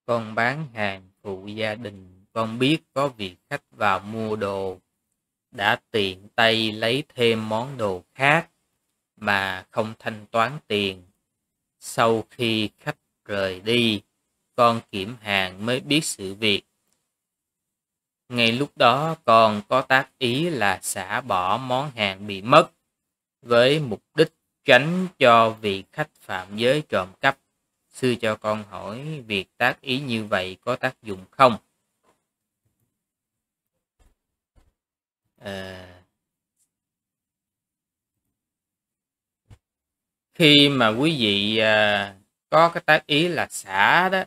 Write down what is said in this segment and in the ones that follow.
Con bán hàng phụ gia đình, con biết có vị khách vào mua đồ, đã tiện tay lấy thêm món đồ khác mà không thanh toán tiền. Sau khi khách rời đi, con kiểm hàng mới biết sự việc. Ngay lúc đó con có tác ý là xả bỏ món hàng bị mất, với mục đích tránh cho vị khách phạm giới trộm cắp. Sư cho con hỏi việc tác ý như vậy có tác dụng không? À, khi mà quý vị có cái tác ý là xả đó,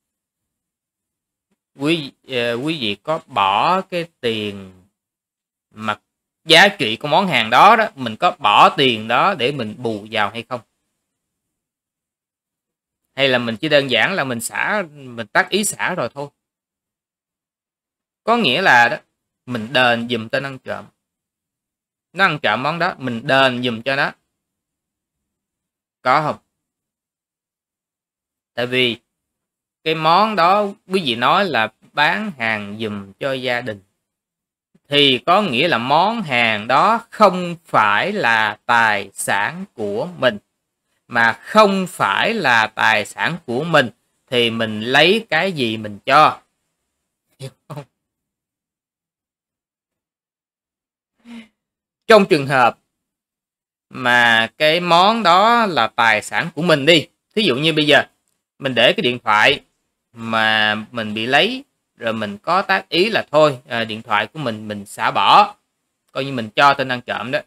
quý vị có bỏ cái tiền mà giá trị của món hàng đó đó, mình có bỏ tiền đó để mình bù vào hay không? Hay là mình chỉ đơn giản là mình tác ý xả rồi thôi? Có nghĩa là đó, mình đền giùm tên ăn trộm. Nó ăn trộm món đó, mình đền giùm cho nó. Có không? Tại vì cái món đó quý vị nói là bán hàng giùm cho gia đình, thì có nghĩa là món hàng đó không phải là tài sản của mình. Mà không phải là tài sản của mình thì mình lấy cái gì mình cho? Hiểu không? Trong trường hợp mà cái món đó là tài sản của mình đi, thí dụ như bây giờ mình để cái điện thoại mà mình bị lấy, rồi mình có tác ý là thôi điện thoại của mình xả bỏ, coi như mình cho tên ăn trộm đó,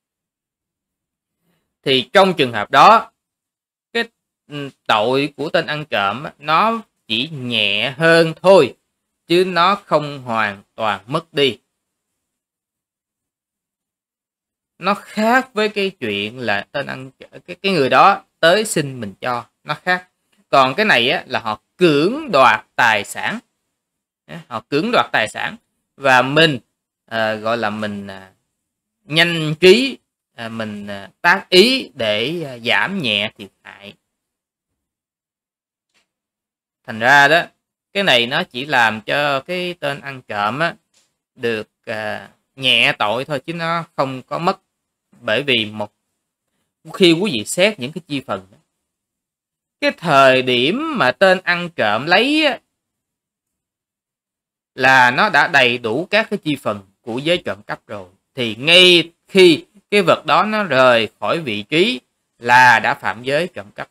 thì trong trường hợp đó cái tội của tên ăn trộm nó chỉ nhẹ hơn thôi, chứ nó không hoàn toàn mất đi. Nó khác với cái chuyện là tên ăn cái người đó tới xin mình cho, nó khác. Còn cái này á, là họ cưỡng đoạt tài sản, họ cưỡng đoạt tài sản và mình gọi là mình nhanh trí, mình tác ý để giảm nhẹ thiệt hại. Thành ra đó, cái này nó chỉ làm cho cái tên ăn trộm á, được nhẹ tội thôi, chứ nó không có mất. Bởi vì khi quý vị xét những cái chi phần, cái thời điểm mà tên ăn trộm lấy á, là nó đã đầy đủ các cái chi phần của giới trộm cắp rồi, thì ngay khi cái vật đó nó rời khỏi vị trí là đã phạm giới trộm cắp.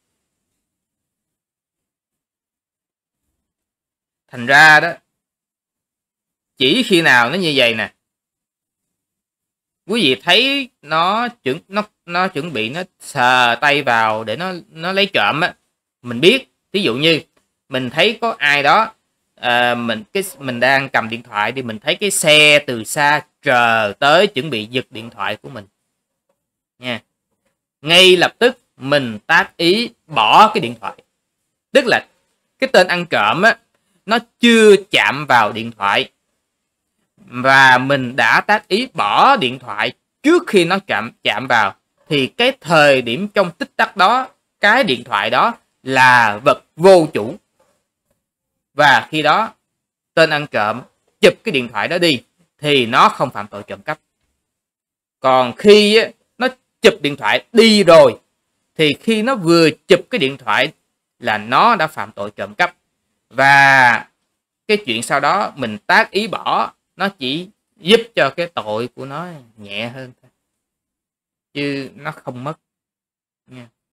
Thành ra đó, chỉ khi nào nó như vậy nè, quý vị thấy nó chuẩn bị nó sờ tay vào để nó lấy trộm á, mình biết. Ví dụ như mình thấy có ai đó, mình đang cầm điện thoại đi, mình thấy cái xe từ xa chờ tới chuẩn bị giật điện thoại của mình nha, ngay lập tức mình tác ý bỏ cái điện thoại. Tức là cái tên ăn trộm á, nó chưa chạm vào điện thoại và mình đã tác ý bỏ điện thoại trước khi nó chạm vào, thì cái thời điểm trong tích tắc đó, cái điện thoại đó là vật vô chủ, và khi đó tên ăn trộm chụp cái điện thoại đó đi thì nó không phạm tội trộm cắp. Còn khi nó chụp điện thoại đi rồi, thì khi nó vừa chụp cái điện thoại là nó đã phạm tội trộm cắp. Và cái chuyện sau đó mình tác ý bỏ, nó chỉ giúp cho cái tội của nó nhẹ hơn thôi, chứ nó không mất nha.